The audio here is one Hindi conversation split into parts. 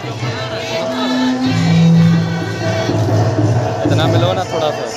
इतना मिलो ना थोड़ा सा।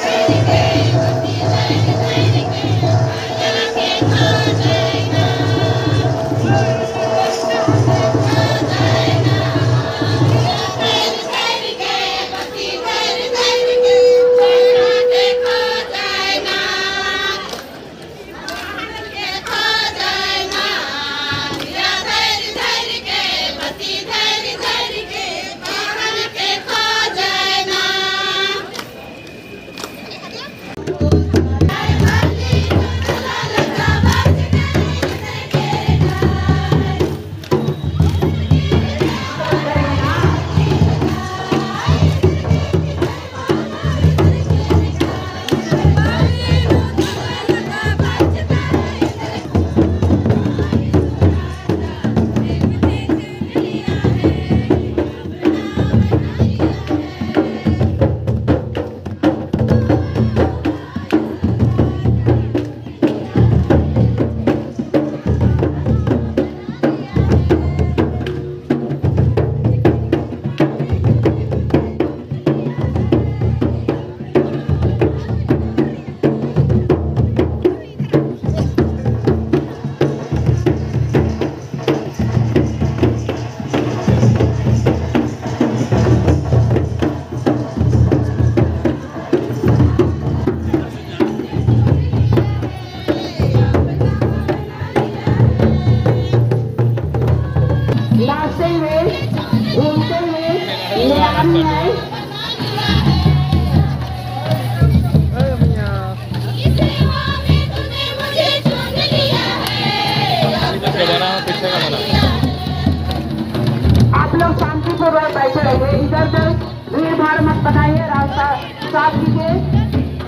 आप लोग शांतिपूर्वक बैठे रहिए, इधर से भीड़ भाड़ मत बनाइए, रास्ता साफ कीजिए।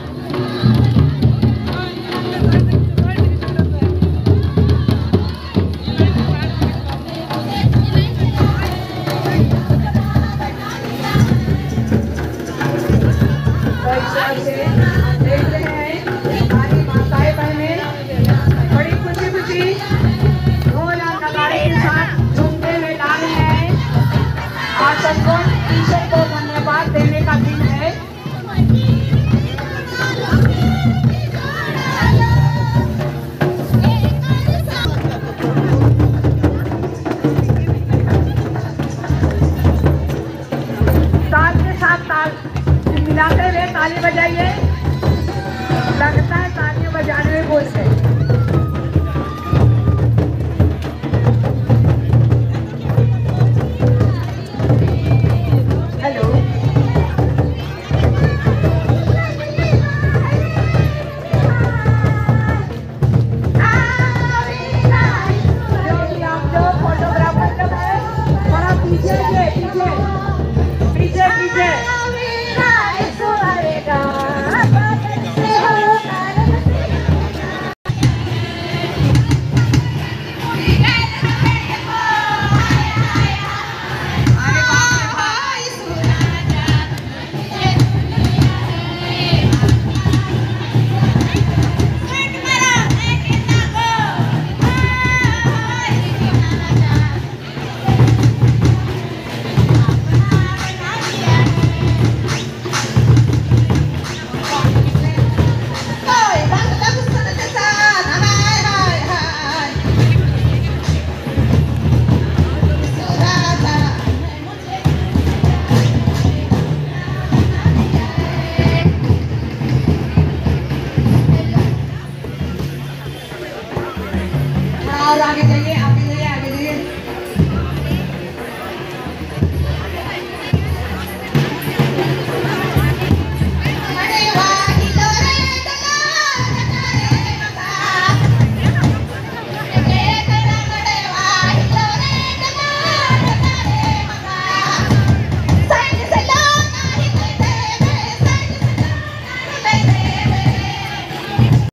देखते हैं हमारी माताएं बहनें बड़ी खुशी खुशी ढोल और नगाड़े के साथ झूमते हुए ला रहे हैं। आज सबको ईश्वर को धन्यवाद देने का दिन है। ताल के साथ ताल मिलाते हुए ताली बजाइए। लगता है तालियां बजाने में भूल गए। हेलो, जो भी आप जो फोटोग्राफर लोग हैं, थोड़ा पीछे पीछे पीछे पीछे और आगे जाइए।